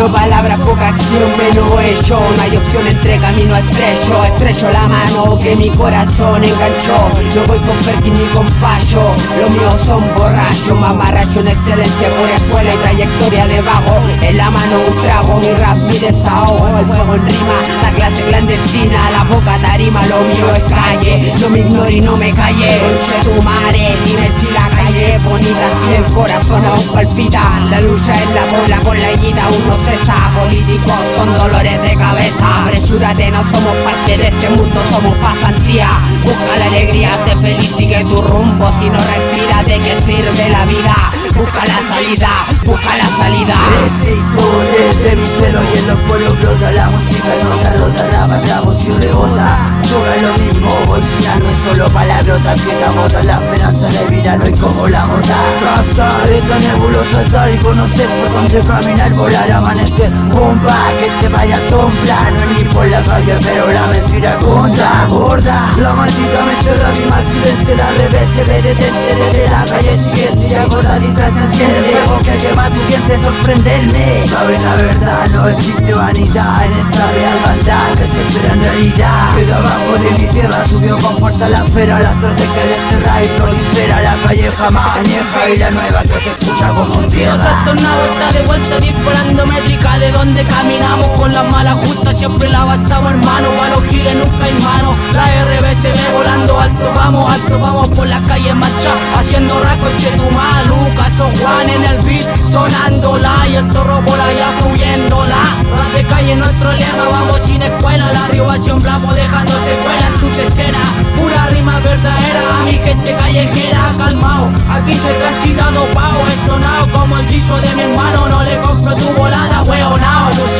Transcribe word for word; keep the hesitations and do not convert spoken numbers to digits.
Solo palabras, poca acción, menos hecho. No hay opción entre camino estrecho. Estrecho la mano que mi corazón enganchó. No voy con Perkin ni con fallo. Los míos son borrachos, mamarracho en excelencia por escuela y trayectoria debajo. En la mano un trago, mi rap, mi desahogo. El fuego en rima, la clase clandestina, la poca tarima, lo mío es calle. No me ignore y no me calle. Conche tu madre, dime si la calle es bonita, si el corazón aún palpita. La lucha es la bola por la guita, aún no cesa. Políticos son dolores de cabeza. Apresúrate, no somos parte de este mundo, somos pasantía. Busca la alegría, sé feliz, sigue tu rumbo. Si no respiras, ¿de qué sirve la vida? Busca la salida, busca la salida. Desde y todo desde mi celo y en los poros brota. La música nota rota, rapa, tramos y rebota. Choca lo mismo, hoy si ya no es solo palabrotas que te agotan. La esperanza de vida no hay como la mota. Captar esta nebulosa, estar y conocer por dónde caminar, volar, amanecer. Bomba, que te vaya a sombra. No es ni por la calle, pero la mentira contra borda. La maldita mente rap y accidente. La revés se ve detente desde la calle siguiente. Y hago la distancia siente. El fuego que quema tu diente, sorprenderme. Sabes la verdad, no existe vanidad en esta real banda que se espera en realidad. Que de abajo de mi tierra subió con fuerza la esfera. La estrategia de enterrar y prolifera. La calle jamás añeja y la nueva que se escucha como un tierra. El tornado está de vuelta disparando métrica. De donde caminamos con las malas justas siempre la avanzamos, hermano. Pa' los giles nunca hay mano. La R B se ve volando alto, vamos alto, vamos por las calles marcha, haciendo raco Chetumal, Lucas o Juan en el beat, sonándola y el zorro por allá fluyéndola. Rap de calle nuestro lema, vamos sin escuela, la rivación blanco dejando secuela en tus escenas, pura rima verdadera, a mi gente callejera, calmao, aquí se transita dopao, estonao como el dicho de mi hermano, no le compro tu volada, weonao.